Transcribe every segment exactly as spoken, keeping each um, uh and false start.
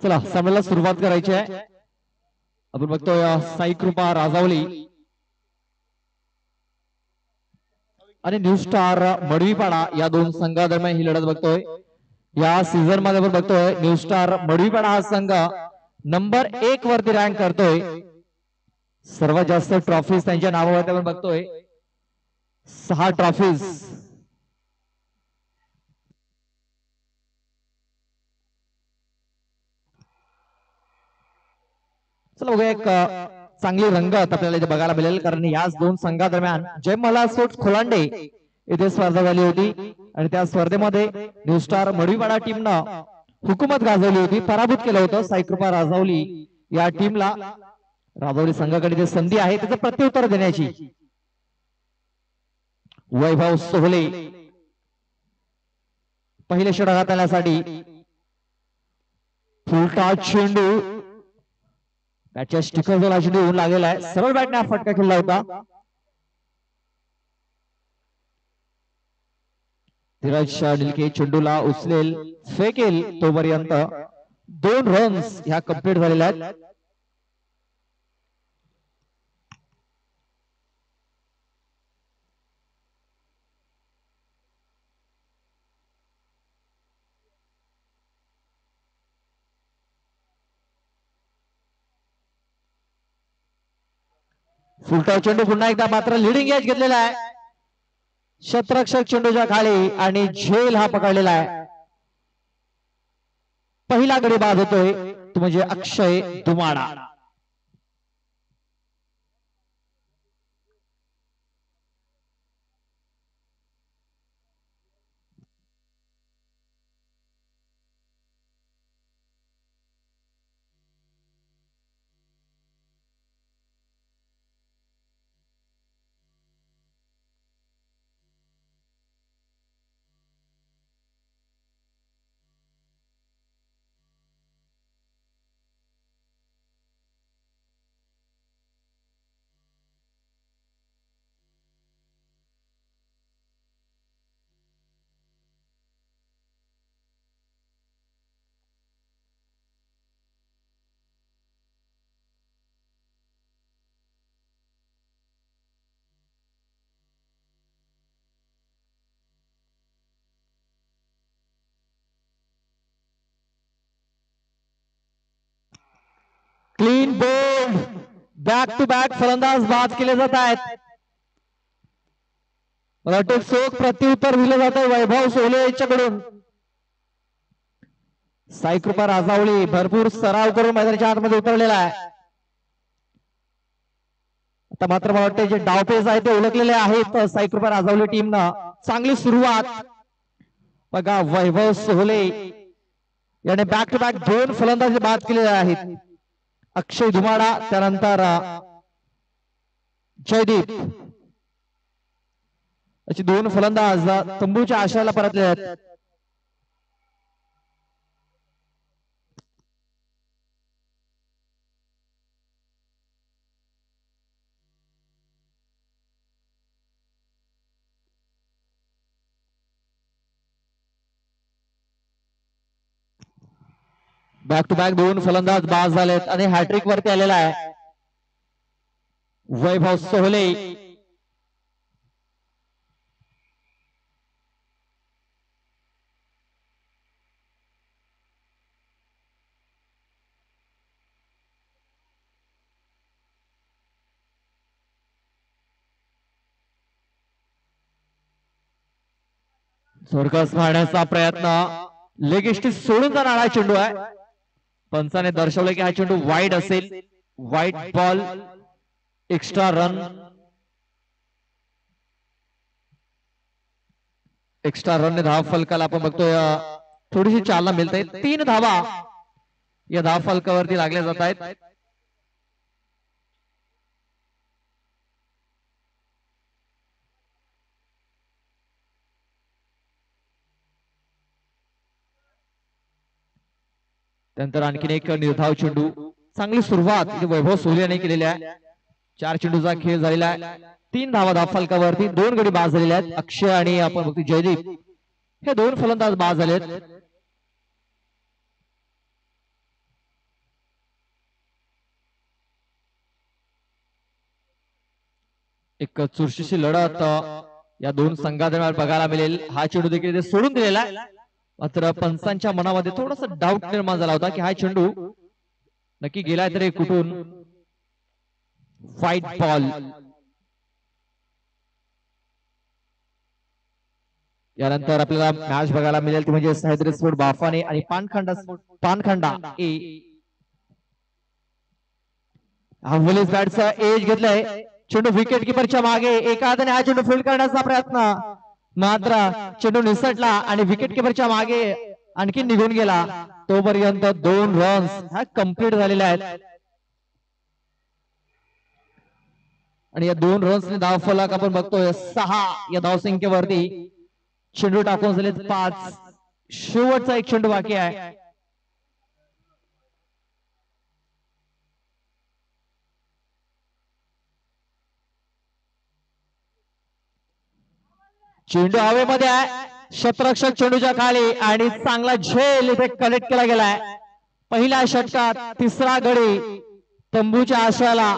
चला सामन्याला सुरुवात करायची आहे. आपण बघतोय साई कृपा राजावली आणि न्यू स्टार मडवीपाडा या दोन संघादरम्यान ही लढत बघतोय. या सीझन मध्ये आपण बघतोय न्यू स्टार मडवीपाडा हा संघ नंबर एक वरती रँक करतोय. सर्वात जास्त ट्रॉफीज त्यांच्या नावावरती आपण बघतोय, सहा ट्रॉफीज. चला बघूया एक चांगली रंगत आपल्याला इथे बघायला मिळेल, कारण याच दोन संघादरम्यान जय मल्हार स्पोर्ट्स खोलांडे इथे स्पर्धा झाली होती आणि त्या स्पर्धेमध्ये न्यू स्टार मडवीपाडा टीमनं हुकूमत गाजवली होती, पराभूत केलं होतं साईकृपा राजावली या टीमला. राजावली संघाकडे जे संधी आहे त्याचं प्रत्युत्तर देण्याची. वैभव सोहले पहिले षटक हाताळण्यासाठी. फुलटा चेंडू बॅटच्या स्टिकर जो चेंडू होऊन लागलेला आहे, सरळ बॅटने हा फटका खेळला होता. धीरज निलके चेंडूला उचलेल, फेकेल तोपर्यंत दोन रन्स ह्या कंप्लीट झालेल्या आहेत. फुलटा चेंडू पुन्हा एकदा मात्र लिडिंग एज घेतलेला आहे. शतरक्षक चेंडूच्या खाली आणि झेल हा पकडलेला आहे. पहिला गडी बाद होतोय तो म्हणजे Akshay Dumada. Clean bowled, back to back फलंदाज बाद केले जात आहेत. चोख प्रत्युत्तर दिलं जात आहे वैभव सोहले यांच्याकडून. साईकृपा राजावली भरपूर सराव करून मैदानाच्या आतमध्ये उतरलेला आहे. आता मात्र मला वाटतं जे डावपेच आहे ते ओळखलेले आहेत साईकृपा राजावली टीमनं. चांगली सुरुवात बघा, वैभव सोहले याने बॅक टू बॅक दोन फलंदाज बाद केलेले आहेत. अक्षय धुमाडा, त्यानंतर जयदीप अशी दोन फलंदाज तंबूच्या आशयाला परतले आहेत. बॅक टू बॅक दोन फलंदाज बाद झालेत आणि हॅट्रिक वरती आलेला आहे वैभव सोहले. स्वर्गस मारण्याचा प्रयत्न, लेगिष्टी सोडून जाणारा चेंडू आहे. पंचाने दर्शवलं की हा चेंडू वाईड असेल. Wide ball, extra run. Extra run ने धाव फलकाला आपण बघतोय थोडीशी चालना मिळते. तीन धावा या धाव फलकावरती लागल्या जात आहेत. त्यानंतर आणखीन एक निर्धाव चेंडू. चांगली सुरुवात वैभव सोहले याने केलेली आहे. चार चेंडूचा खेळ झालेला आहे. तीन धावा धाव फलकावरती, दोन गडी बाद झालेले आहेत. अक्षय आणि आपण बघतो जयदीप हे दोन फलंदाज बाद झालेत. एक चुरशीची लढत या दोन संघादरम्यान बघायला मिळेल. हा चेंडू देखील ते सोडून दिलेला आहे, मात्र पंचांच्या मनामध्ये थोडासा डाऊट निर्माण झाला होता की हा चेंडू नक्की गेलाय तरी कुठून. Fight ball. यानंतर आपल्याला मॅच बघायला मिळेल ती म्हणजे सह्याद्री स्पोर्ट बाफाने आणि पानखंडा पानखंडा ए. हवलीस बॅटचा एज घेतलाय. चेंडू विकेट किपरच्या मागे, एका हाताने हा चेंडू फील्ड करण्याचा प्रयत्न, मात्र चेंडू निसटला आणि विकेट किपरच्या मागे आणखी निघून गेला. तोपर्यंत दोन रन्स ह्या कंप्लीट झालेल्या आहेत आणि या दोन रन्सने धाव फलक आपण बघतोय सहा या धावसंख्येवरती. चेंडू टाकून झाले पाच. शेवटचा एक चेंडू बाकी आहे. चेंडू हवेमध्ये आहे, क्षेत्ररक्षक चेंडूच्या खाली आणि चांगला झेल इथे कनेक्ट केला गेलाय. पहिल्या षटकात तिसरा गडी तंबूच्या आशाला.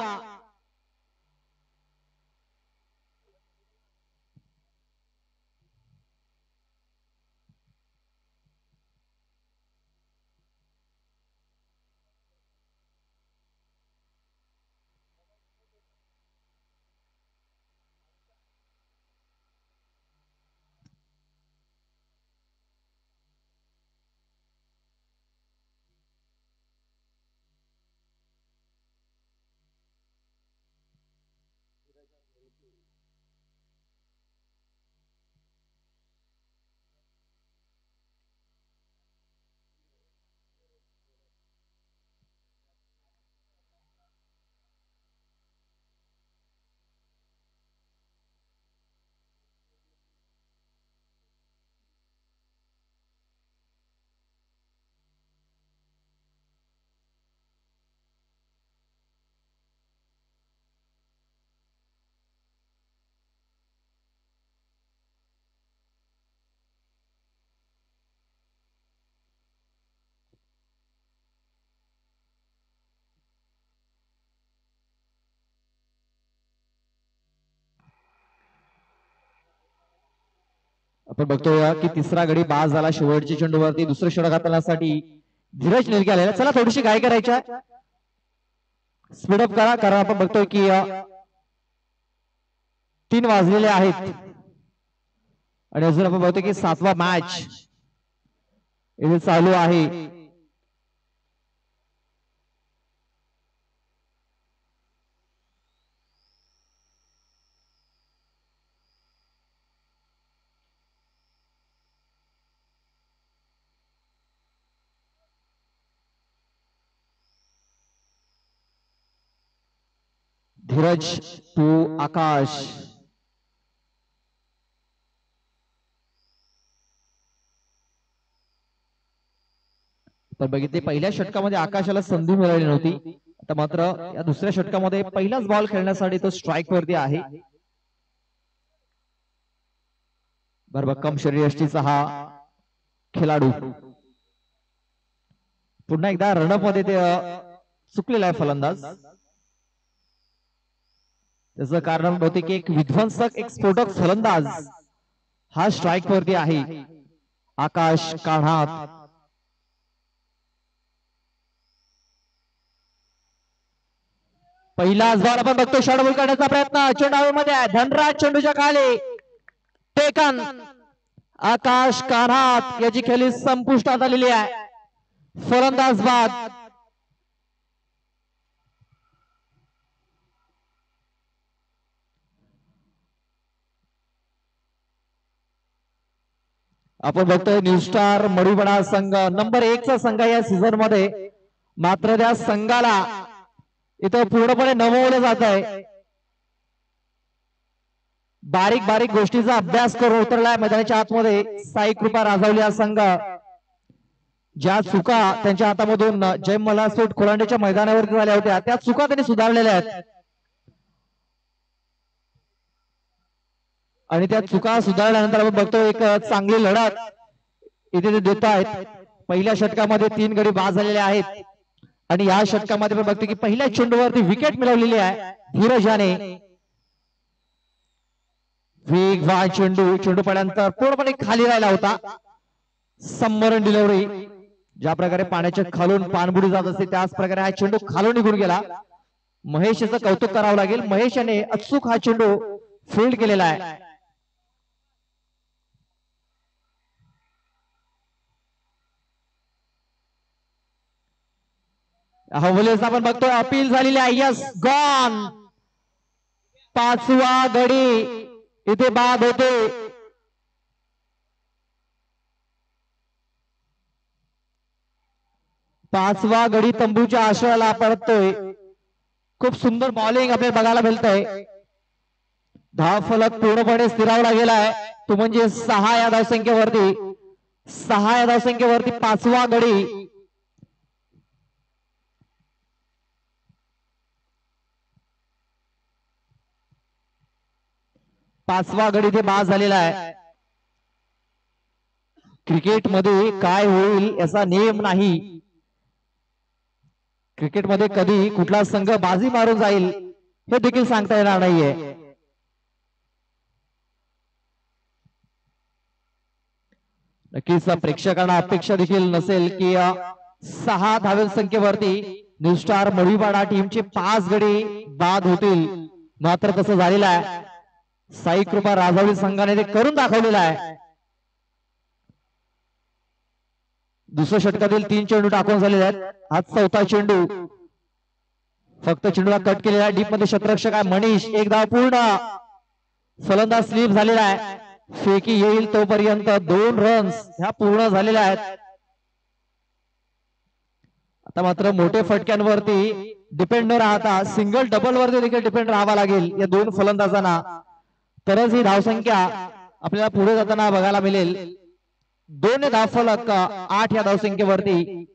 आपण बघतोय की तिसरा गडी बाद झाला शेवटच्या चेंडूवरती. दुसरं षटक हाताळण्यासाठी धीरज निलगे आलेला. चला थोडीशी काय करायच्या, स्पीडअप करा, कारण आपण बघतोय की तीन वाजलेले आहेत आणि अजून आपण बघतोय की सातवा मॅच इथे चालू आहे. धीरज टू आकाश. तर बघितले पहिल्या षटकामध्ये आकाशाला संधी मिळाली नव्हती, आता मात्र या दुसऱ्या षटकामध्ये पहिलाच बॉल खेळण्यासाठी तो स्ट्राईक वरती आहे. भरभक्कम शरीरयष्टीचा हा खेळाडू पुन्हा एकदा रनअप मध्ये ते चुकलेला आहे फलंदाज. त्याचं कारण बहुतेक एक विध्वंसक एक स्फोटक फलंदाज हा स्ट्राईक वरती आहे. आकाश काढात. पहिलाच बॉल आपण बघतो, शॉर्ट बॉल काढण्याचा प्रयत्न, चेंडू हवेमध्ये आहे, धनराज चेंडूच्या खाली, टेकन. आकाश काढात याची खेळी संपुष्टात आलेली आहे. फलंदाज बाद. आपण बघतोय न्यू स्टार मडीवाडा संघ नंबर एक चा संघ या सीझन मध्ये, मात्र त्या संघाला इथं पूर्णपणे नमवलं जात आहे. बारीक बारीक गोष्टीचा अभ्यास करून उतरलाय मैदानाच्या आतमध्ये साई कृपा राजावली हा संघ. ज्या चुका त्यांच्या हातामधून जय मल्हारसोट खोलांडेच्या मैदानावरती झाल्या होत्या त्या चुका त्यांनी सुधारलेल्या आहेत आणि त्या चुका सुधारल्यानंतर आपण बघतो एक चांगली लढत इथे ते देत आहेत. पहिल्या षटकामध्ये तीन गडी बाद झालेले आहेत आणि या षटकामध्ये आपण बघतो की पहिल्या चेंडूवरती विकेट मिळवलेली आहे धीरज याने. वेगवान चेंडू चेंडू पडल्यानंतर पूर्णपणे खाली राहिला होता. समरण डिलिव्हरी, ज्या प्रकारे पाण्याच्या खालून पाणबुडी जात असते त्याच प्रकारे हा चेंडू खालून निघून गेला. महेश याचं कौतुक करावं लागेल. महेश याने अचूक हा चेंडू फील्ड केलेला आहे. हवलेस आपण बघतोय अपील झालेली आहे. Yes gone. पाचवा गडी इथे बाद होते. पाचवा गडी तंबूच्या आश्रयाला परततोय. खूप सुंदर बॉलिंग आपल्याला बघायला मिळतंय. धाव फलक पूर्णपणे स्थिरावला गेला आहे. तो म्हणजे सहा या धावसंख्येवरती सहा या धावसंख्येवरती पाचवा गडी. पाचवा गडी ते बाद झालेला आहे. क्रिकेटमध्ये काय होईल याचा नियम नाही. क्रिकेटमध्ये कधी कुठला संघ बाजी मारून जाईल हे देखील सांगता येणार नाहीये. नक्कीच प्रेक्षकांना अपेक्षा देखील नसेल की सहा धावे संख्येवरती न्यू स्टार मळीवाडा टीमचे पाच गडी बाद होतील, मात्र तसं झालेलं आहे. साई कृपा राजावली संघाने ते करून दाखवलेलं आहे. दुसऱ्या षटकातील तीन चेंडू टाकून झालेले आहेत. हा चौथा चेंडू फक्त चेंडूला कट केलेला आहे. डीप मध्ये शतरक्षक आहे मनीष. एक धाव पूर्ण. फलंदाज स्लिप झालेला आहे. फेकी येईल तोपर्यंत दोन रन्स ह्या पूर्ण झालेल्या आहेत. आता मात्र मोठे फटक्यांवरती डिपेंड न राहता सिंगल डबल वरती देखील डिपेंड राहावा लागेल या दोन फलंदाजांना, तरच ही धावसंख्या आपल्याला पुढे जाताना बघायला मिळेल. दोन धाव फलक आठ या धावसंख्येवरती.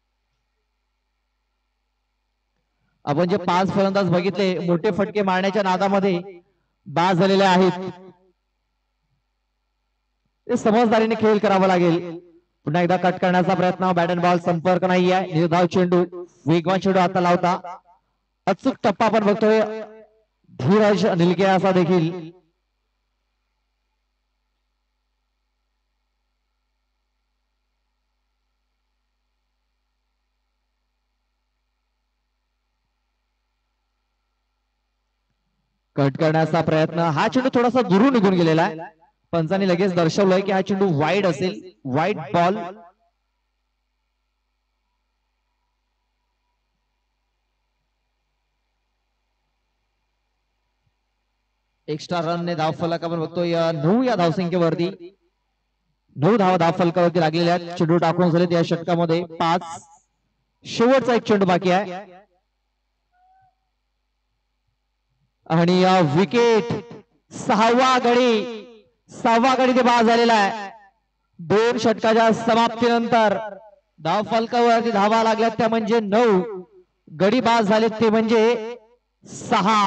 आपण जे पाच फलंदाज बघितले मोठे फटके मारण्याच्या नादामध्ये बाद झालेले आहेत, ते समजदारीने खेळ करावा लागेल. पुन्हा एकदा कट करण्याचा प्रयत्न. बॅट अँड बॉल संपर्क नाही आहे. निर्धाव चेंडू, वेगवान चेंडू आता लावता. अचूक टप्पा आपण बघतोय. धीरज निलके असा देखील. कट करण्याचा प्रयत्न. हा चेंडू थोडासा दुरून निघून गेलेला आहे. पंचांनी लगेच दर्शवलंय की हा चेंडू वाईड असेल. Wide ball. एक्स्ट्रा रन ने धाव फलक आपण बघतोय नऊ या धावसंख्येवरती. नऊ धावा धाव फलकावरती लागलेल्या आहेत. चेंडू टाकून झाले या षटकामध्ये पाच. शेवटचा एक चेंडू बाकी आहे आणि या विकेट. सहावा गडी सहावा गडी ते बाद झालेला आहे. दोन षटकाच्या समाप्तीनंतर धाव फलकावरती धावा लागल्यात त्या म्हणजे नऊ. गडी बाद झालेत ते म्हणजे सहा.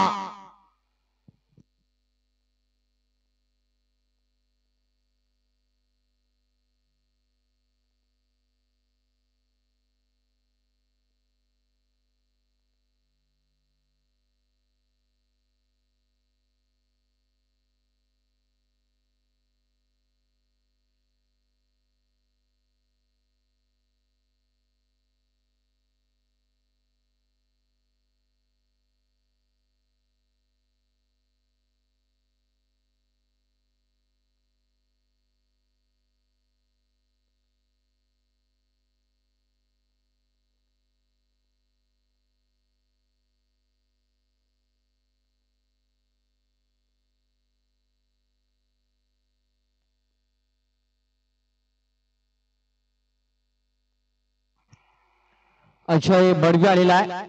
अजय बडवी आलेला आहे.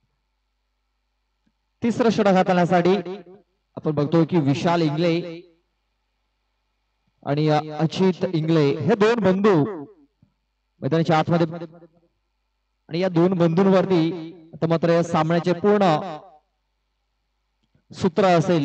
तिसरं षटक हाताळण्यासाठी आपण बघतोय की विशाल इंगले आणि अचित इंगले हे दोन बंधू मैदानाच्या आतमध्ये, आणि या दोन बंधूंवरती आता मात्र या सामन्याचे पूर्ण सूत्र असेल.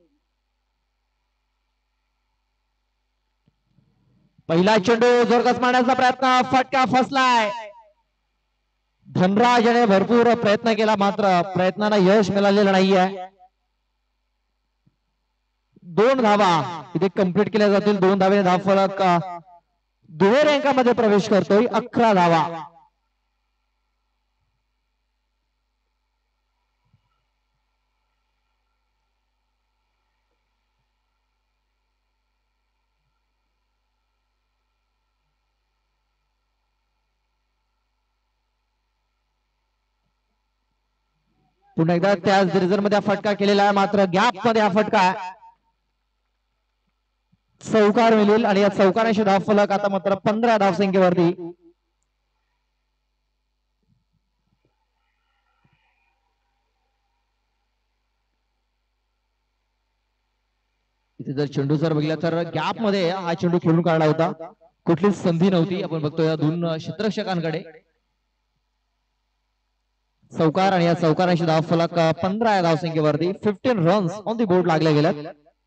पहिला चेंडू जोरकस मारण्याचा प्रयत्न. फटका फसलाय. धनराज याने भरपूर प्रयत्न केला मात्र प्रयत्नांना यश मिळालेलं नाहीये. दोन धावा इथे कंप्लीट केल्या जातील. दोन धावेने धाव फलक दुहेरी अंकामध्ये प्रवेश करतोय. अकरा धावा. पुन्हा एकदा त्याच रिझल्ट मध्ये फटका केलेला आहे, मात्र गॅप मध्ये हा फटका चौकार मिळेल आणि या चौकाराशी धाव फलक आता मात्र पंधरा धावसंख्येवरती. इथे जर चेंडू जर बघितला तर गॅप मध्ये हा चेंडू खेळून काढला होता. कुठलीच संधी नव्हती. आपण बघतोय या दोन क्षेत्ररक्षकांकडे. चौकार आणि या चौकाराशी धाव फलक पंधरा या धावसंख्येवरती. Fifteen runs on the board लागले गेल्यात.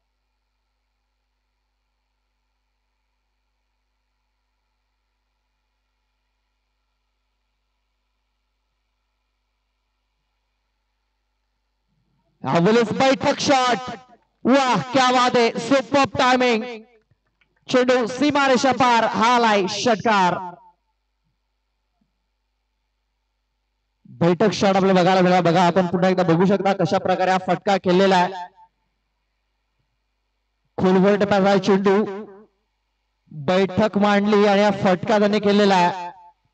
बैठक शॉट. वाह क्या बात है. Super timing. चेंडू सीमारेषा पार. हा आलाय षटकार. बैठक शॉट आपल्याला बघायला मिळाला. बघा आपण पुन्हा एकदा बघू शकता कशा प्रकारे हा फटका केलेला आहे. खोलवर टप्प्याचा चेंडू बैठक मांडली आणि हा फटका त्याने केलेला आहे.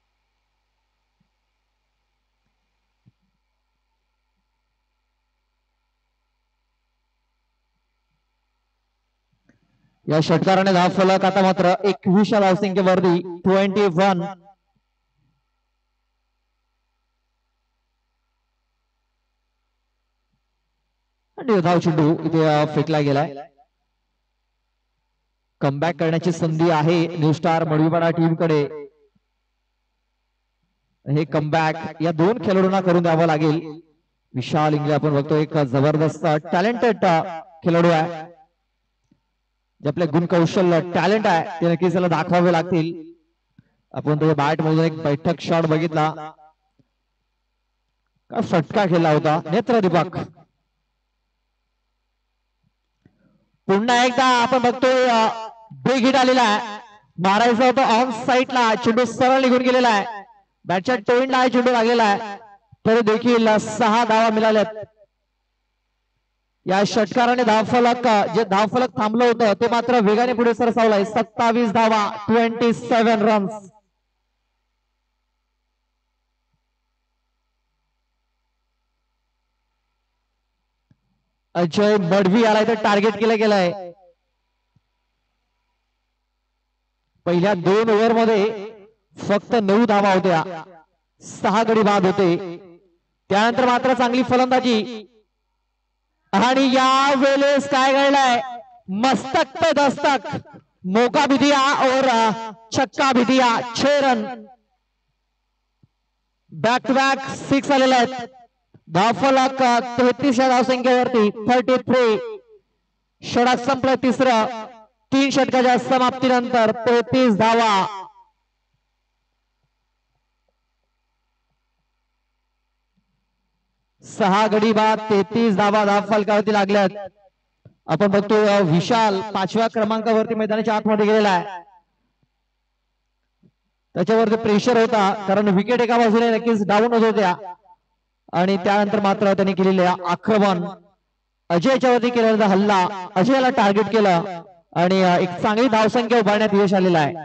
या षटकाराने धाव फलक आता मात्र एकवीस धावसंख्येवरती. Twenty one. आणि धाव चेंडू इथे फेकला गेलाय. कमबॅक करण्याची संधी आहे न्यू स्टार मडवीपाडा टीम कडे. हे कमबॅक या दोन खेळाडूंना करून द्यावं लागेल. विशाल इंगळे आपण बघतो एक जबरदस्त टॅलेंटेड खेळाडू आहे. जे आपले गुण कौशल्य टॅलेंट आहे ते नक्कीच त्याला दाखवावे लागतील. आपण तो बॅट मधून एक बैठक शॉट बघितला. का फटका खेळला होता. नेत्र दीपक. पुन्हा एकदा आपण बघतोय बिग हिट आलेला आहे. मारायचा होता ऑन साईडला. चेंडू सरळ निघून गेलेला आहे. बॅटच्या टोइंडला चेंडू लागलेला आहे. तरी देखील सहा धावा मिळाल्यात. या षटकाराने धावफलक जे धावफलक थांबलं होतं ते मात्र वेगाने पुढे सरसावलाय. सत्तावीस धावा. Twenty seven runs. Ajay Madavi आलाय तर टार्गेट केलं गेलंय. पहिल्या दोन ओव्हर मध्ये फक्त नऊ धावा होत्या. सहा गडी बाद होते. त्यानंतर मात्र चांगली फलंदाजी आणि या वेळेस काय घडलंय. मस्तक पे दस्तक. मौका भी दिया और छक्का भी दिया. छह run. Back to back six आलेले आहेत. धावफलक तेहतीस या धावसंख्येवरती. Thirty three. षटक संपलं तिसरं. तीन षटकाच्या समाप्तीनंतर तेहतीस धावा. सहा गडी बाद. तेहतीस धावा धावफलकावरती लागल्यात. आपण बघतो विशाल पाचव्या क्रमांकावरती मैदानाच्या आतमध्ये गेलेला आहे. त्याच्यावरती प्रेशर होता कारण विकेट एका बाजूने नक्कीच डाऊन होत होत्या आणि त्यानंतर मात्र त्यांनी केलेले आक्रमण अजयच्या वरती केलेला हल्ला. अजयला टार्गेट केलं आणि एक चांगली धावसंख्या उभारण्यात यश आलेलं आहे.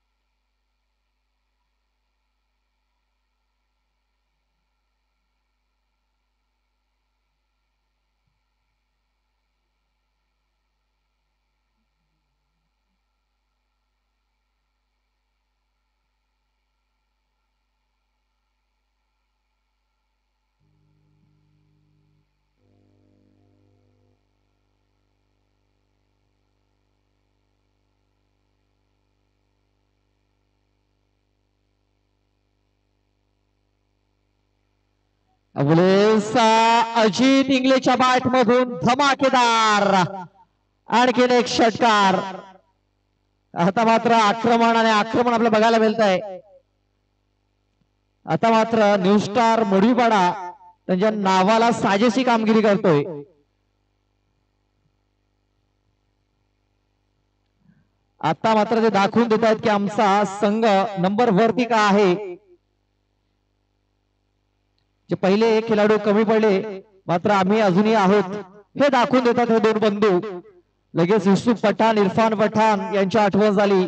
अजित इंगलेच्या बॅट मधून धमाकेदार आणखीन एक षटकार. आता मात्र आक्रमण आणि आक्रमण आपल्याला बघायला मिळत आहे. आता मात्र न्यू स्टार मडवीपाडा त्यांच्या नावाला साजेशी कामगिरी करतोय. आता मात्र ते दाखवून देत आहेत की आमचा संघ नंबर वरती का आहे. जे पहिले एक खेळाडू कमी पडले मात्र आम्ही अजूनही आहोत हे दाखवून देतात हे दोन बंधू. लगेच युसुफ पठाण इरफान पठाण यांची आठवण झाली.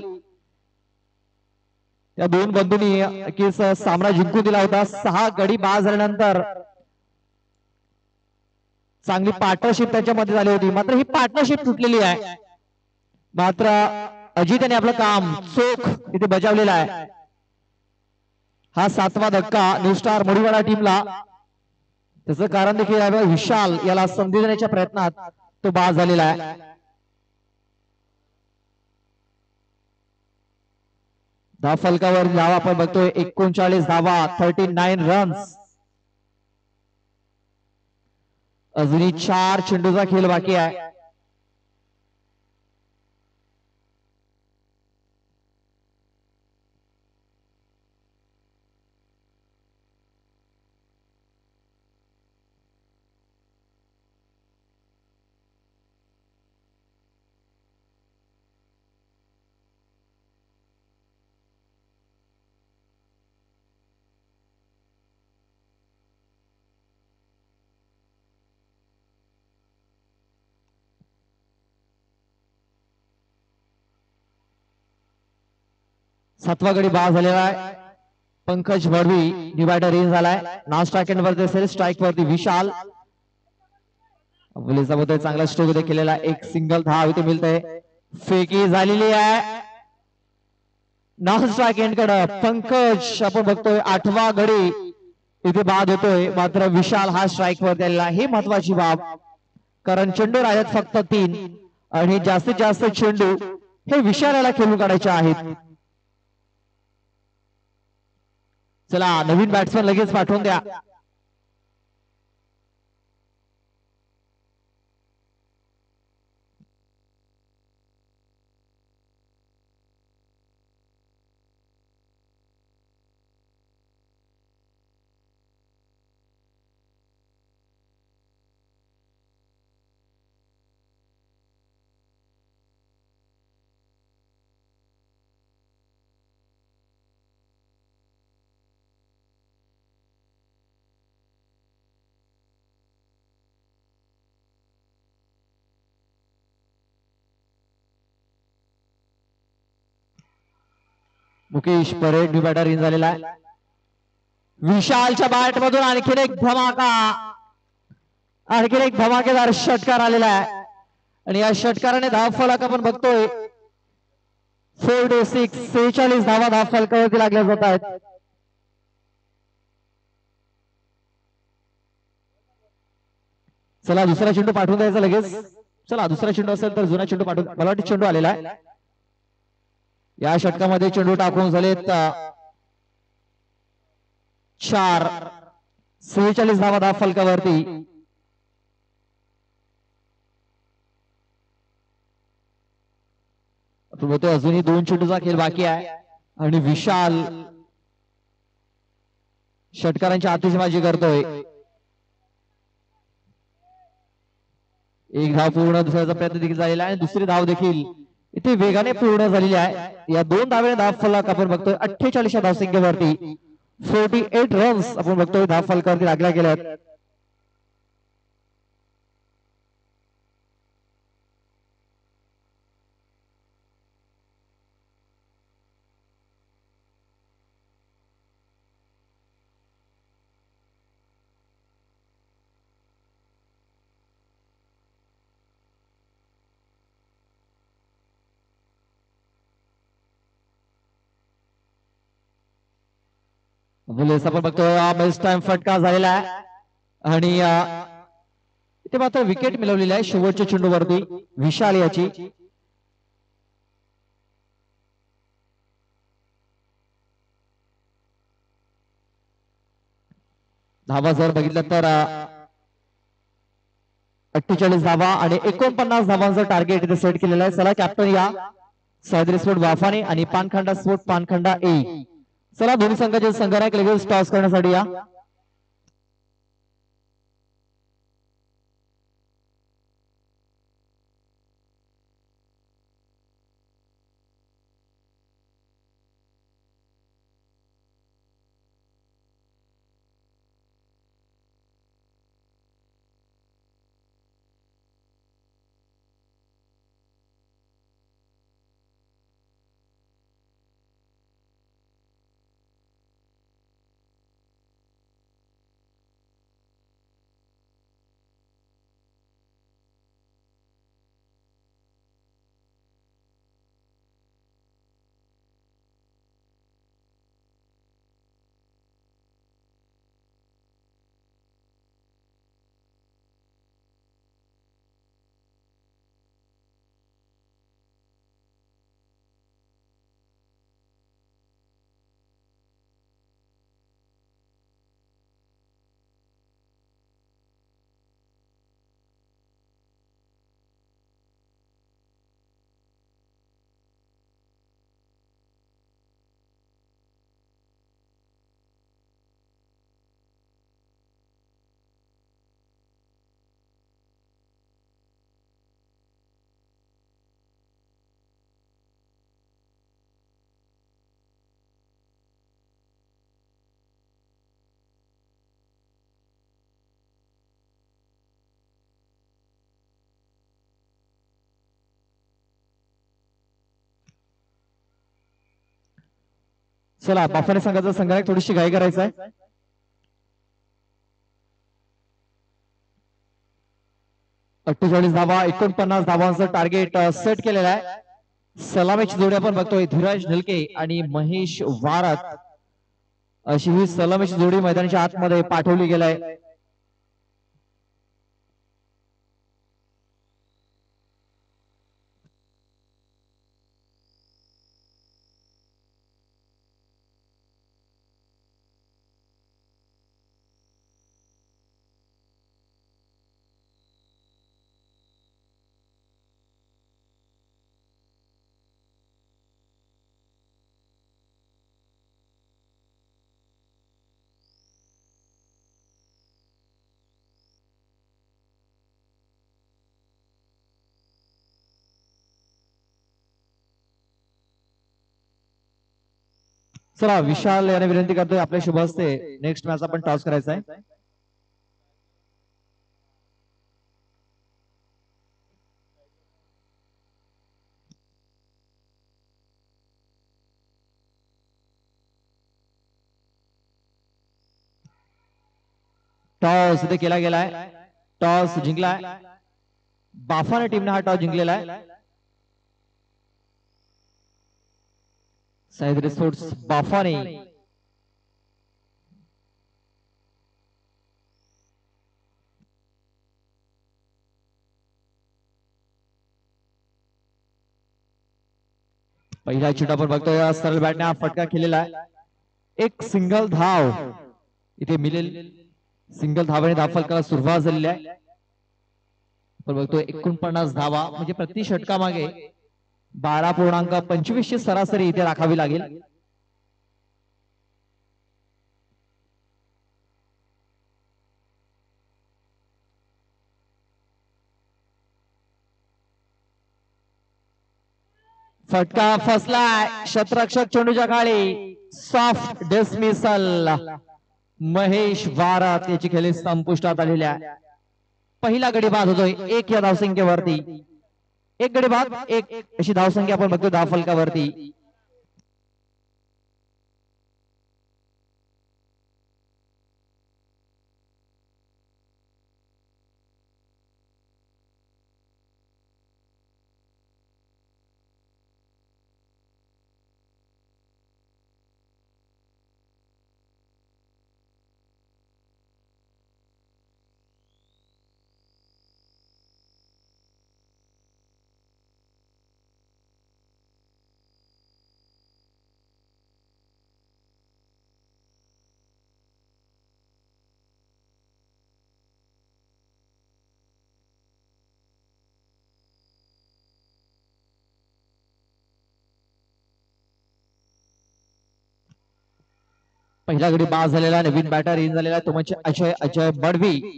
त्या दोन बंधूंनी की सामना जिंकून दिला होता. सहा गडी बाद झाल्यानंतर चांगली पार्टनरशिप त्याच्यामध्ये झाली होती. मात्र ही पार्टनरशिप तुटलेली आहे. मात्र अजित यांनी आपलं काम चोख इथे बजावलेलं आहे. हा सातवा धक्का न्यू स्टार मडीवाडा टीमला. त्याचं कारण देखील आहे विशाल याला संधी देण्याच्या प्रयत्नात तो बाद झालेला आहे. दहा फलकावर धावा आपण बघतोय एकोणचाळीस धावा थर्टी नाईन रन्स. अजूनही चार चेंडूचा खेळ बाकी आहे. सातवा गडी बाद झालेला आहे. पंकज वडवी डिवायडर रेंज झालाय. नाव स्ट्राईक एंड वरती असेल. स्ट्राईक वरती विशाल मध्ये चांगला स्ट्रोक मध्ये केलेला एक सिंगल धाव इथे मिळते. फेकी झालेली आहे. नाव स्ट्राईक एंड कडे पंकज आपण बघतोय आठवा गडी इथे बाद होतोय. मात्र विशाल हा स्ट्राईक वर आलेला ही महत्वाची बाब. कारण चेंडू आहेत फक्त तीन आणि जास्तीत जास्त चेंडू हे विशालाला खेळून काढायचे आहेत. चला नवीन बॅट्समन लगेच पाठवून द्या. Mukesh Pared new batter in झालेला आहे. विशालच्या बॅट मधून आणखीन एक धमाका आणखीन एक धमाकेदार षटकार आलेला आहे आणि या षटकाराने धाव फलक आपण बघतोय फोर डे सिक्स सेहेचाळीस धावा धाव फलकावरती लागल्या जात आहेत. चला दुसरा चेंडू पाठवून द्यायचा लगेच. चला दुसरा चेंडू असेल तर जुना चेंडू पाठवून मला वाटतं चेंडू आलेला आहे. या षटकामध्ये चेंडू टाकून झालेत चार. सेहेचाळीस धावा धाव फलकावरती. अजूनही दोन चेंडूचा खेळ बाकी आहे आणि विशाल षटकारांची आतिषबाजी करतोय. एक धाव पूर्ण दुसऱ्याचा प्रयत्न देखील झालेला आहे. दुसरी धाव देखील इथे वेगाने पूर्ण झालेली आहे. या दोन धावेने धाव फलक आपण बघतोय अठ्ठेचाळीस धाव संख्येवरती फोर्टी एट रन्स आपण बघतोय धाव फलकावरती लागल्या गेल्यात. आपण बघतोय बेस्ट टाइम फटका झालेला आहे आणि इथे मात्र विकेट मिळवलेली आहे शेवटच्या चेंडूवरती विशाल याची. धावा जर बघितलं तर अठ्ठेचाळीस धावा आणि एकोणपन्नास धावांचं टार्गेट इथे सेट केलेलं आहे. चला कॅप्टन या सह्याद्री स्पोर्ट वाफाने आणि पानखंडा स्पोर्ट पानखंडा ए. चला दोन्ही संघाचे संघनायक लगेच टॉस करण्यासाठी या. चला बाफाने संघाचा संघाला थोडीशी घाई करायचं आहे. अठ्ठेचाळीस धावा एकोणपन्नास धावांचं टार्गेट सेट केलेलं आहे. सलामीची जोडी आपण बघतोय धीरज ढलके आणि महेश वारत अशी ही सलामीची जोडी मैदानाच्या आतमध्ये पाठवली गेलाय. चला विशाल याने विनंती करतोय आपल्या शुभ हस्ते नेक्स्ट मॅच आपण टॉस करायचा आहे. टॉस इथे केला गेलाय. टॉस जिंकलाय बाफाने टीमने हा टॉस जिंकलेला आहे. साईद रिसोर्ट्स बाफाने पहिला चेंडू आपण बघतोय सरळ बॅटने हा फटका केलेला आहे. एक सिंगल धाव इथे मिळेल. सिंगल धावाने धावफलकाला सुरुवात झालेली आहे. आपण बघतोय एकोणपन्नास धावा म्हणजे प्रति षटका मागे बारा पूर्णांक पंचवीस ची सरासरी इथे राखावी लागेल. फटका फसलाय. शतरक्षक चेंडूच्या काळी सॉफ्ट डिसमिसल. महेश वारत याची खेळी संपुष्टात आलेल्या. पहिला गडी बाद होतोय एक या धावसंख्येवरती. एक गडी बाद एक अशी धावसंख्या आपण बघतो धावफलकावरती. पहिला गडी बाद झालेला. नवीन बॅटर इन झालेला तो म्हणजे अजय अजय बडवी.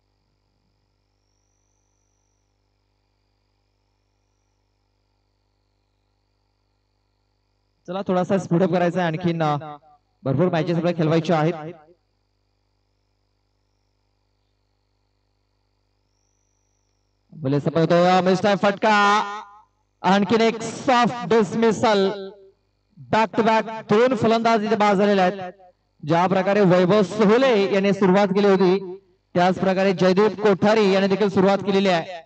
चला थोडासा स्पीडअप करायचा आहे. आणखीन भरपूर मॅचेस आपल्याला खेळवायच्या आहेत. मिस्टर फटका आणखीन एक soft dismissal. Back to back दोन फलंदाज इथे बाद झालेले आहेत. ज्या प्रकारे वैभव सोहले याने सुरुवात केली होती त्याच प्रकारे जयदीप कोठारी याने देखील सुरुवात केलेली आहे.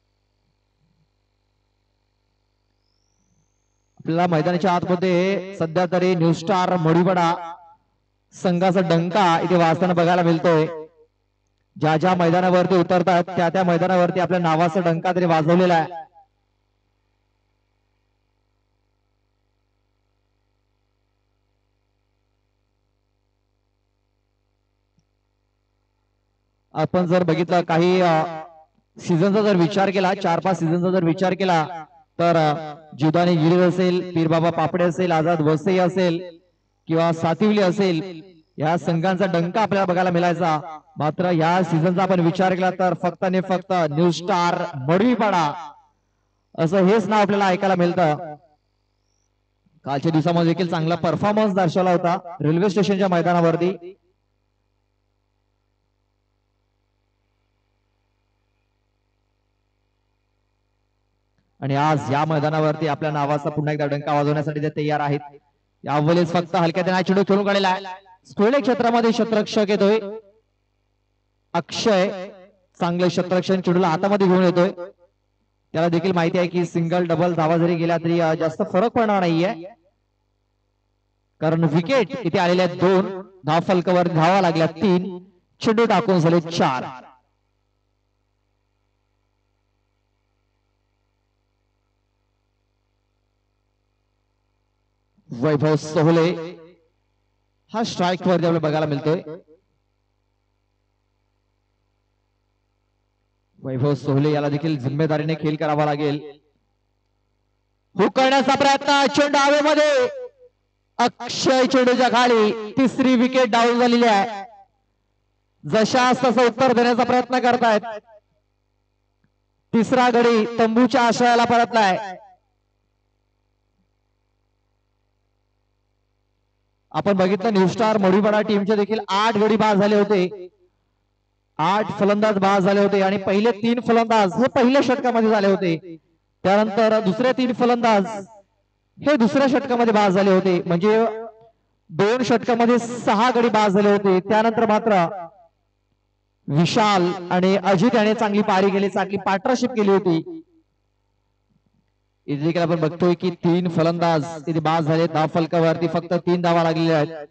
आपल्याला मैदानाच्या आतमध्ये सध्या तरी न्यू स्टार मोडीवाडा संघाचा डंका इथे वाजताना बघायला मिळतोय. ज्या ज्या मैदानावरती उतरतात त्या त्या मैदानावरती आपल्या नावाचा डंका तरी वाजवलेला आहे. आपण जर बघितलं काही सीझनचा जर विचार केला चार पाच सीझनचा जर विचार केला तर जीवदानी गिरीज असेल, पीरबाबा पापडे असेल, आझाद वसई असेल किंवा सातिवली असेल या संघांचा डंका आपल्याला बघायला मिळायचा. मात्र या सीझनचा आपण विचार केला तर फक्त आणि फक्त न्यू स्टार मडवीपाडा असं हेच नाव आपल्याला ऐकायला मिळतं. कालच्या दिवसामध्ये देखील चांगला परफॉर्मन्स दर्शवला होता रेल्वे स्टेशनच्या मैदानावरती. आणि आज या मैदानावरती आपल्या नावाचा पुन्हा एकदा डंका वाजवण्यासाठी ते तयार आहेत. यावेळेस फक्त हलक्या चेंडू खेळून काढलेला आहे. स्क्वेअर क्षेत्रामध्ये शतरक्षक येतोय अक्षय. चांगले शतरक्षण चेंडूला हातामध्ये घेऊन येतोय. त्याला देखील माहिती आहे की सिंगल डबल धावा जरी गेला तरी जास्त फरक पडणार नाहीये, कारण विकेट इथे आलेल्या दोन, धाव फलकावर धावा लागल्या तीन, चेंडू टाकून झाले चार. वैभव सोहले हा स्ट्राईक वर आपल्याला बघायला मिळतोय. वैभव सोहले याला देखील जिम्मेदारीने खेळ करावा लागेल. हुक करण्याचा प्रयत्न, चेंडू हवेमध्ये, अक्षय चेंडूच्या खाली. तिसरी विकेट डाऊन झालेली आहे. जशास तसं उत्तर देण्याचा प्रयत्न करतायत. तिसरा गडी तंबूच्या आश्रयाला परतलाय. आपण बघितलं न्यू स्टार मडीवाडा टीमचे देखील आठ गडी बाद झाले होते. आठ फलंदाज बाद झाले होते आणि पहिले तीन फलंदाज हे पहिल्या षटकामध्ये झाले होते. त्यानंतर दुसरे तीन फलंदाज हे दुसऱ्या षटकामध्ये बाद झाले होते. म्हणजे दोन षटकामध्ये सहा गडी बाद झाले होते. त्यानंतर मात्र विशाल आणि अजित याने चांगली पारी केली, चांगली पार्टनरशिप केली होती. इथे देखील आपण बघतोय की तीन फलंदाज इथे बाद झाले. धाव फलकावरती फक्त तीन धावा लागलेल्या आहेत.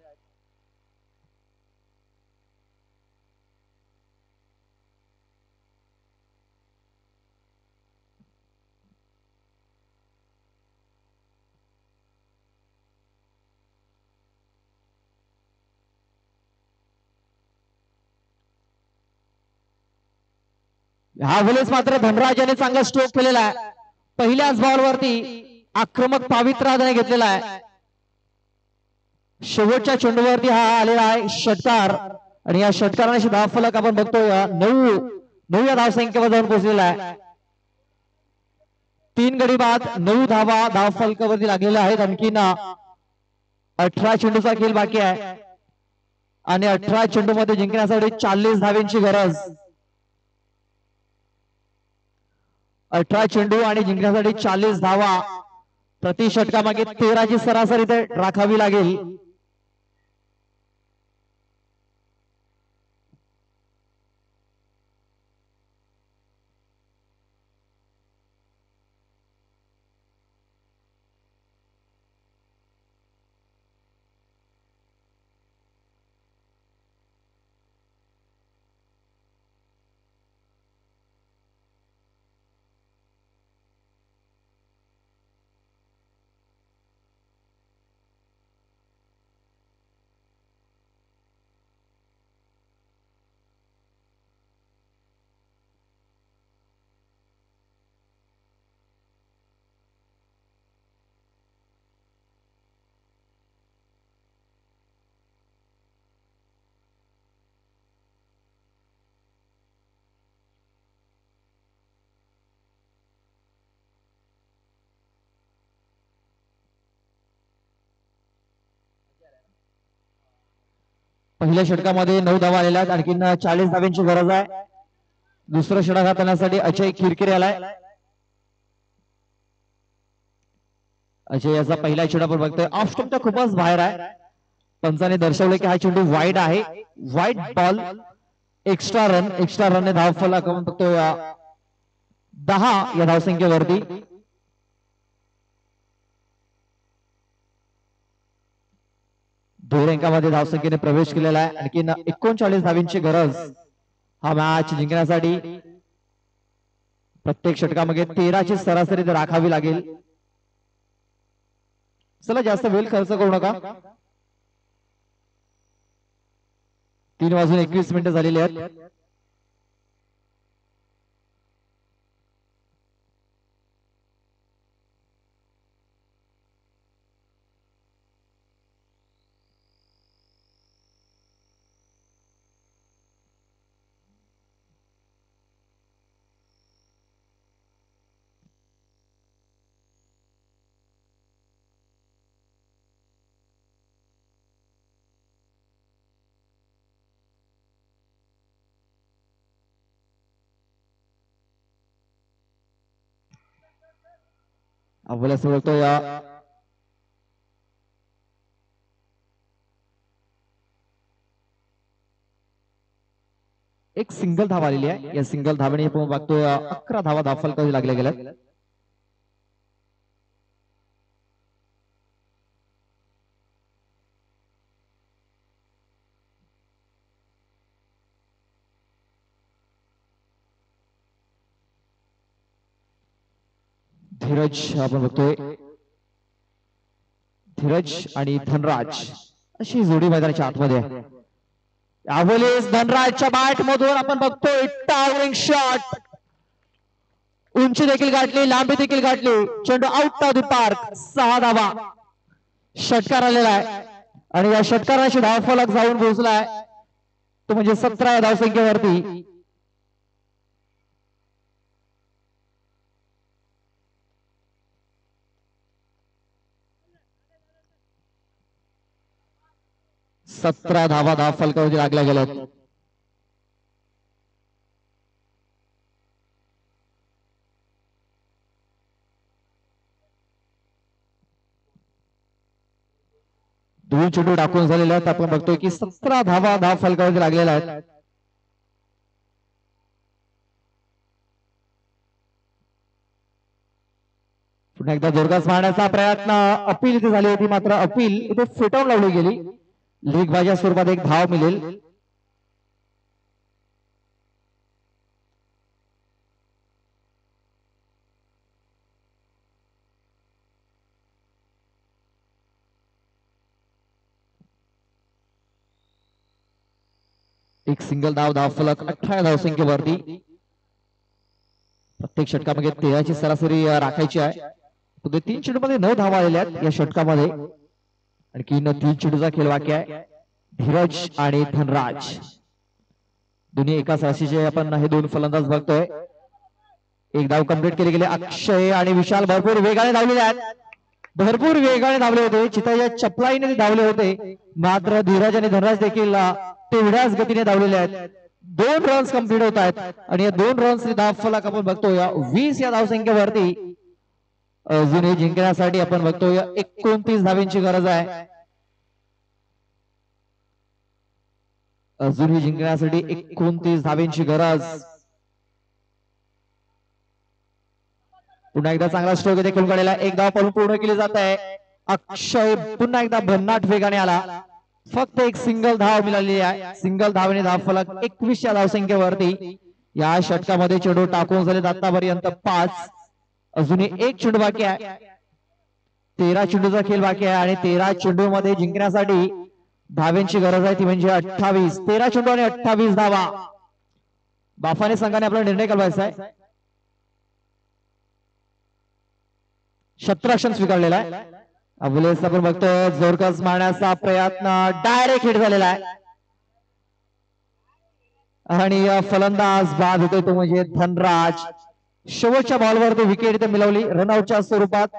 हा वेळेस मात्र धनराज याने चांगला स्ट्रोक केलेला आहे. पहिल्याच बॉलवरती आक्रमक पावित्र्याने घेतलेला आहे. शेवटच्या चेंडूवरती हा आलेला आहे षटकार आणि या षटकाराने धाव फलक आपण बघतोय नऊ नऊ या धावसंख्येवर जाऊन पोहोचलेला आहे. तीन गडी बाद, नऊ धावा धाव फलकावरती लागलेल्या आहेत. आणखीन अठरा चेंडूचा खेळ बाकी आहे आणि अठरा चेंडू मध्ये जिंकण्यासाठी चाळीस धावेंची गरज. अठरा चेंडू आणि जिंकण्यासाठी चाळीस धावा. प्रति षटकामागे तेराची सरासरी ते राखावी लागेल. पहिल्या षटकामध्ये नऊ धावा आलेल्या आहेत. आणखीन चाळीस धाव्यांची गरज आहे. दुसरं षटक हाताळण्यासाठी अजय किरकिरे आलाय. अजय याचा पहिला चेंडू आपण बघतोय ऑफ स्टंपच्या खूपच बाहेर आहे. पंचाने दर्शवले की हा चेंडू वाईड आहे. Wide ball, extra run. Extra रनने धाव फलक आपण बघतोय दहा या धावसंख्येवरती. दोन अंकामध्ये धावसंख्येने प्रवेश केलेला आहे. आणखीन एकोणचाळीस धावींची गरज हा मॅच जिंकण्यासाठी. प्रत्येक षटकामध्ये तेराची सरासरी राखावी लागेल. चला जास्त वेळ खर्च करू नका. तीन वाजून एकवीस मिनिटं झालेली आहेत. अव्वल बोलतो या एक सिंगल धावा आलेली आहे. या सिंगल धावेने आपण बघतोय अकरा धावा धावफलकावर लागल्या गेल्या. धीरज आपण बघतोय धीरज आणि धनराज अशी जोडी मैदानाच्या आतमध्ये आहे. यावेळेस धनराजच्या बॅट मधून आपण बघतोय टावरिंग शॉट, उंची देखील गाठली, लांबी देखील गाठली, चेंडू आउट ऑफ द पार्क. सहा धावा षटकार आलेला आहे आणि या षटकाराची धावफलक जाऊन पोहोचलाय तो म्हणजे सतरा धावसंख्येवरती. सतरा धावा धाव फलकावरती लागल्या गेल्यात. दोन चेंडू टाकून झालेले आहेत. आपण बघतोय की सतरा धावा धाव फलकावरती लागलेल्या आहेत. पुन्हा एकदा जोरदार मारण्याचा प्रयत्न, अपील इथे झाली होती मात्र अपील इथे फेटाळून लावली गेली. लीग बाजा स्वरूपात एक धाव मिळेल. एक सिंगल धाव धाव फलक अठरा धावसंख्येवरती. प्रत्येक षटकामध्ये तेराची सरासरी राखायची आहे. तीन चेंडूमध्ये नऊ धावा आलेल्या आहेत या षटकामध्ये. आणखी तीन चेंडूचा खेळ बाकी आहे. धीरज आणि धनराज दोन्ही एकाच राशीचे आपण हे दोन फलंदाज बघतोय. एक धाव कंप्लीट केली गेली. अक्षय आणि विशाल भरपूर वेगाने धावलेले आहेत. भरपूर वेगाने धावले होते. चिताच्या चपलाईने ते धावले होते. मात्र धीरज आणि धनराज देखील तेवढ्याच गतीने धावलेले आहेत. दोन रन्स कंप्लीट होत आहेत आणि या दोन रन्स धाव फलक आपण बघतोय वीस या धावसंख्येवरती. अजून हे जिंकण्यासाठी आपण बघतोय एकोणतीस धाव्यांची गरज आहे. अजूनही जिंकण्यासाठी एकोणतीस धाव्यांची गरज. पुन्हा एकदा चांगला स्ट्रोक इथे खेळून काढलेला. एक धाव पळून पूर्ण केली जात आहे. अक्षय पुन्हा एकदा भन्नाट वेगाने आला. फक्त एक सिंगल धाव मिळालेली आहे. सिंगल धावेने धाव फलक एकवीस या धावसंख्येवरती. या षटकामध्ये चेंडू टाकून झाले आतापर्यंत पाच. अजूनही एक चेंडू बाकी आहे. तेरा चेंडूचा खेळ बाकी आहे आणि तेरा चेंडू मध्ये जिंकण्यासाठी धाव्यांची गरज आहे ती म्हणजे अठ्ठावीस. तेरा चेंडू आणि अठ्ठावीस धावा. बाफाने संघाने आपला निर्णय कळवायचा आहे. शत्रक्षण स्वीकारलेला आहे. अबुलेस आपण बघतो जोरकस मारण्याचा प्रयत्न डायरेक्ट हिट झालेला आहे आणि फलंदाज बाद होतोय तो म्हणजे धनराज. शेवटच्या बॉलवर ते विकेट इथे मिळवली रनआउटच्या स्वरूपात.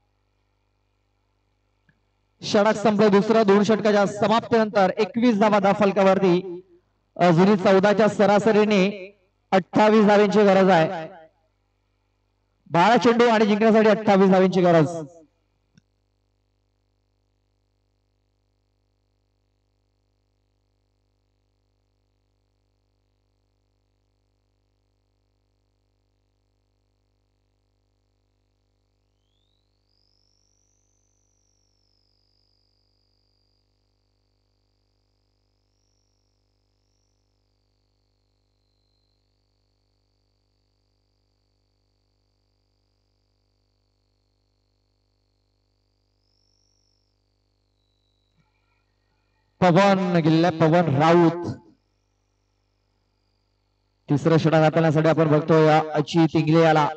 षटक संपलं दुसरं. दोन षटकाच्या समाप्तीनंतर एकवीस धावा धाव फलकावरती. अजूनही चौदाच्या सरासरीने अठ्ठावीस धाव्यांची गरज आहे. बारा चेंडू आणि जिंकण्यासाठी अठ्ठावीस धाव्यांची गरज. पवन गिल्ल्या पवन राऊत तिसरं षटक हाताळण्यासाठी आपण बघतोय अचित इंगले याला.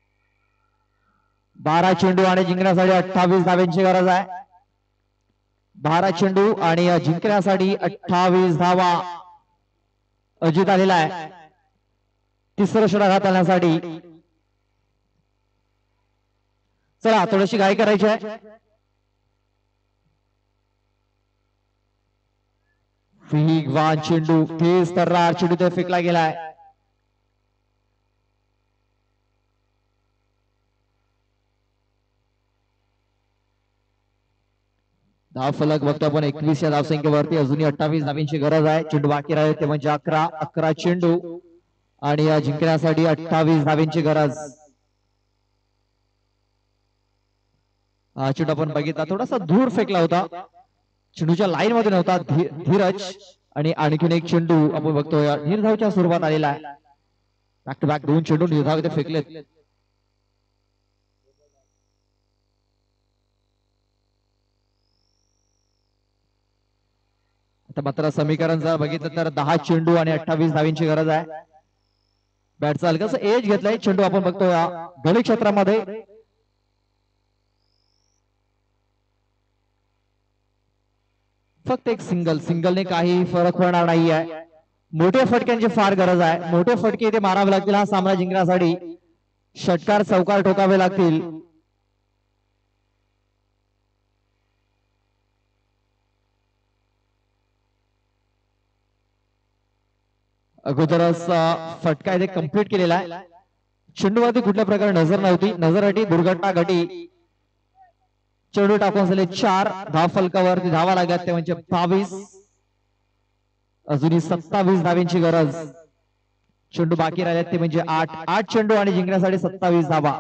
बारा चेंडू आणि जिंकण्यासाठी अठ्ठावीस धाव्यांची गरज आहे. बारा चेंडू आणि जिंकण्यासाठी अठ्ठावीस धावा अजित आलेला आहे तिसरं षटकार आणण्यासाठी. चला थोडीशी घाई करायची आहे. वेगवान चेंडू तेज तर्रार चेंडू ते फेकला गेलाय. धाव फलक बघतो आपण एकवीस या धावसंख्येवरती अजूनही अठ्ठावीस धावींची गरज आहे. चेंडू बाकी राहिले ते म्हणजे अकरा अकरा चेंडू आणि या जिंकण्यासाठी अठ्ठावीस धावींची गरज. हा चेंडू आपण बघितला थोडासा दूर फेकला होता. चेंडूच्या लाईन मध्ये नव्हता. धीरज आणि आणखीन एक चेंडू आपण बघतोय निर्धावच्या स्वरूपात आलेला आहे. बॅक टू बॅक दोन चेंडू निर्धाव इथे फेकलेत. आता मात्र समीकरण जर बघितलं तर दहा चेंडू आणि अठ्ठावीस धावींची गरज आहे. बॅटचा हलकासा एज घेतलाय चेंडू आपण बघतो या गडी क्षेत्रामध्ये. फक्त एक सिंगल सिंगलने काही फरक पडणार नाही आहे. मोठ्या फटक्यांची फार गरज आहे. मोठे फटके इथे मारावे लागतील हा सामना जिंकण्यासाठी. षटकार चौकार ठोकावे लागतील. अगोदरच फटका इथे कंप्लीट केलेला आहे. चेंडूवरती कुठल्या प्रकारे नजर नव्हती. नजर हटी दुर्घटना घटी. चेंडू टाकून झाले चार. धाव फलकावरती धावा लागत ते म्हणजे बावीस. अजूनही सत्तावीस धावींची गरज. चेंडू बाकी राहिलेत ते म्हणजे आठ. आठ चेंडू आणि जिंकण्यासाठी सत्तावीस धावा.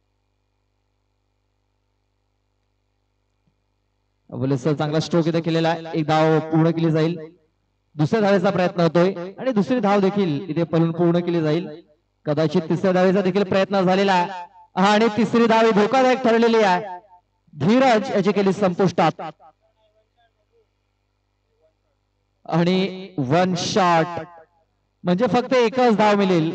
चांगला स्ट्रोक इथे केलेला आहे. एक धाव पूर्ण केली जाईल. दुसऱ्या धावेचा प्रयत्न होतोय आणि दुसरी धाव देखील इथे पूर्ण केली जाईल. कदाचित तिसऱ्या धावेचा देखील प्रयत्न झालेला आहे आणि तिसरी धाव धोकादायक ठरलेली आहे. धीरज याची केली संपुष्टात आणि वन शॉट म्हणजे फक्त एकच धाव मिळेल.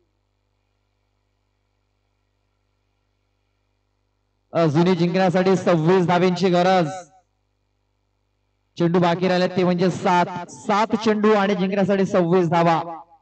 अजूनही जिंकण्यासाठी सव्वीस धावींची गरज. चेंडू बाकी राहिले ते म्हणजे सात. सात चेंडू आणि जिंकण्यासाठी सव्वीस धावा.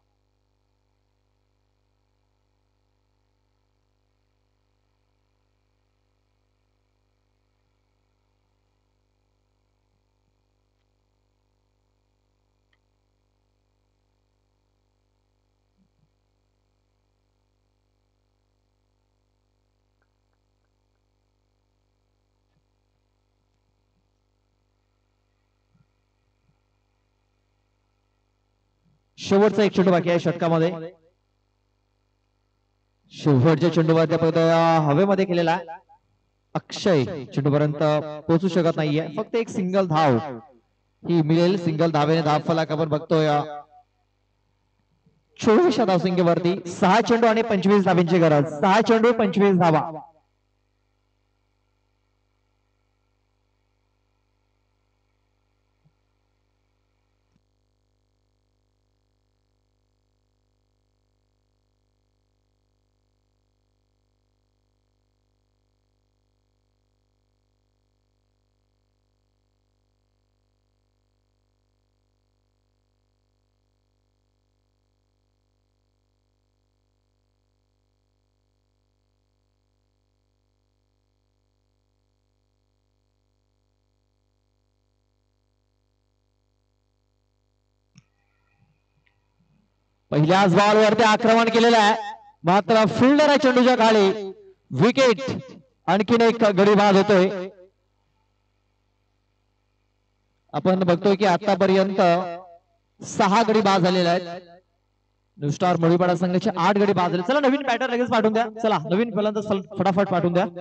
शेवटचा एक चेंडू बाकी आहे षटकामध्ये. शेवटच्या चेंडूवर हवेमध्ये केलेला अक्षय चेंडूपर्यंत पोहोचू शकत नाहीये. फक्त एक सिंगल धाव ही मिळेल. सिंगल धावेने धाव फलक आपण बघतोय चोवीसच्या धावसंख्येवरती. सहा चेंडू आणि पंचवीस धावींची गरज. सहा चेंडू पंचवीस धावा. पहिल्याच बॉलवरती आक्रमण केलेलं आहे मात्र फिल्डर आहे चेंडूच्या खाली. विकेट. आणखीन एक गडी बाद होतोय. आपण बघतोय की आतापर्यंत सहा गडी बाद झालेले आहेत. न्यू स्टार मुळीपाडा संघाचे आठ गडी बाद झाले. चला नवीन बॅटर लगेच पाठवून द्या. चला नवीन फलंदाज फटाफट पाठवून द्या.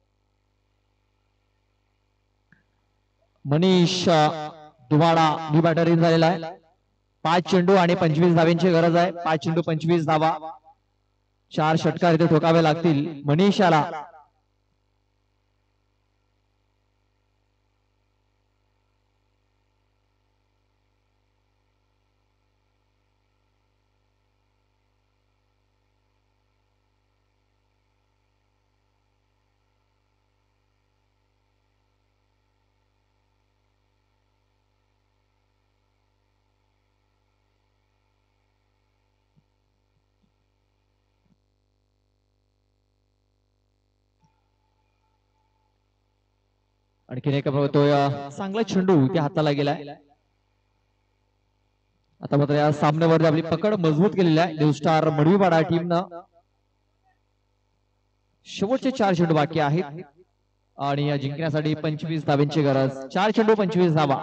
Manish Duwada new batter in झालेला आहे. पाच चेंडू आणि पंचवीस धाव्यांची गरज आहे. पाच चेंडू पंचवीस धावा. चार षटकार इथे ठोकावे लागतील मनीषाला. आणखीन एक बघतोय चांगला चेंडू त्या हाताला गेलाय. आता मात्र या सामन्यावर आपली पकड मजबूत केलेली आहे न्यू स्टार मडवीवाडा टीमनं. शेवटचे चार चेंडू बाकी आहेत आणि या जिंकण्यासाठी पंचवीस धाब्यांची गरज. चार चेंडू पंचवीस धावा.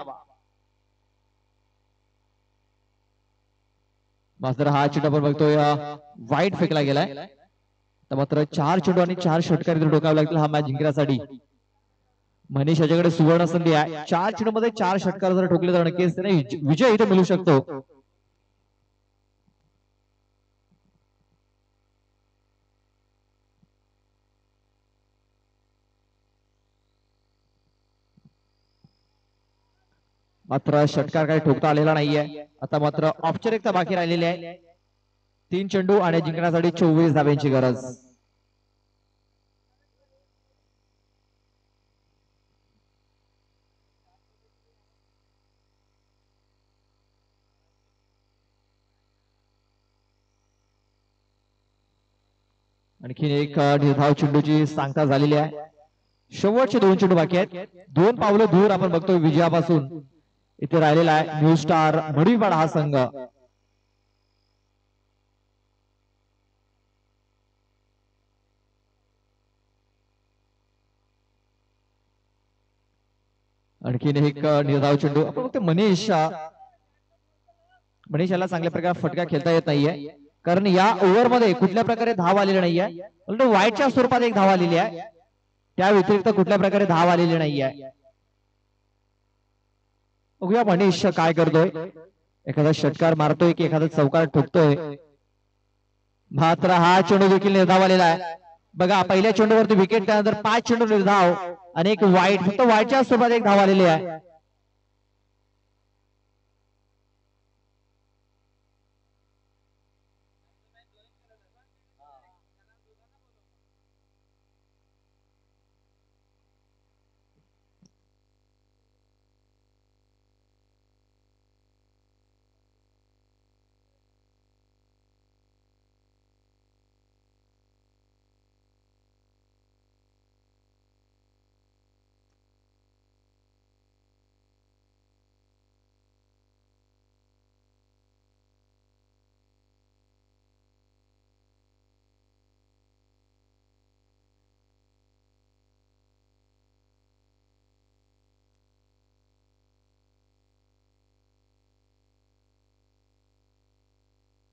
मात्र हा चेंडू आपण बघतोय वाईट फेकला गेलाय. तर मात्र चार चेंडू आणि चार षटकार इथे डोकावे लागतील हा मॅच जिंकण्यासाठी. मनीष याच्याकडे सुवर्ण संधी आहे. चार चेंडू मध्ये चार षटकार जर ठोकले तर नक्कीच त्याने विजय इथे मिळू शकतो. मात्र षटकार काही ठोकता आलेला नाहीये. आता मात्र औपचारिकता बाकी राहिलेली आहे. तीन चेंडू आणि जिंकण्यासाठी चोवीस धाब्यांची गरज. आणखीन एक निर्धाव चेंडूची सांगता झालेली आहे. शेवटचे दोन चेंडू बाकी आहेत. दोन पावलं दूर आपण बघतोय विजयापासून इथे राहिलेला आहे न्यू स्टार मडवीवाडा हा संघ. आणखीन एक निर्धाव चेंडू आपण बघतोय मनीष मनीष याला चांगल्या प्रकारे फटका खेळता येत नाहीये कारण या ओव्हर मध्ये कुठल्या प्रकारे धाव आलेली नाहीये. परंतु वाईटच्या स्वरूपात एक धाव आलेली आहे. त्या व्यतिरिक्त कुठल्या प्रकारे धाव आलेली नाहीये. बघूया मनीष काय करतोय. एखादा षटकार मारतोय की एखादा चौकार ठोकतोय. मात्र हा चेंडू देखील निर्धाव आलेला आहे. बघा पहिल्या चेंडूवरती विकेट त्यानंतर पाच चेंडू निर्धाव आणि एक वाईट फक्त वाईटच्या स्वरूपात एक धाव आलेली आहे.